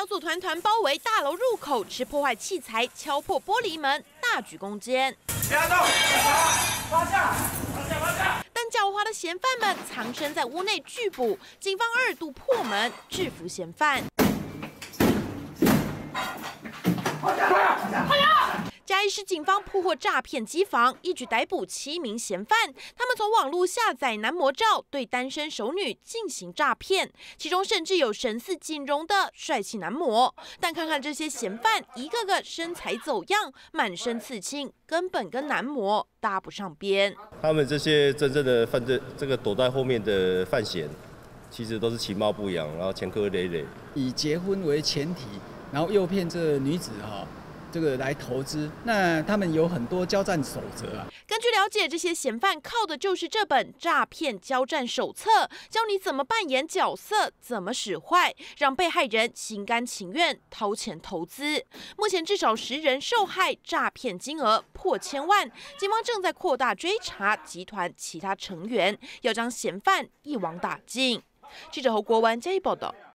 组团团包围大楼入口，持破坏器材敲破玻璃门，大举攻坚。不要动，趴下！但狡猾的嫌犯们藏身在屋内拒捕，警方2度破门制服嫌犯。嘉义市警方破获诈骗机房，一举逮捕7名嫌犯。他们从网络下载男模照，对单身熟女进行诈骗，其中甚至有神似锦荣的帅气男模。但看看这些嫌犯，一个个身材走样，满身刺青，根本跟男模搭不上边。 他们这些真正的犯罪，这个躲在后面的犯嫌，其实都是其貌不扬，然后前科累累， 以结婚为前提，然后诱骗这个女子这个来投资，那他们有很多交战守则啊。 根据了解，这些嫌犯靠的就是这本诈骗交战手册，教你怎么扮演角色，怎么使坏，让被害人心甘情愿掏钱投资。目前至少10人受害，诈骗金额破千万。警方正在扩大追查集团其他成员，要将嫌犯一网打尽。记者侯国文嘉义报道。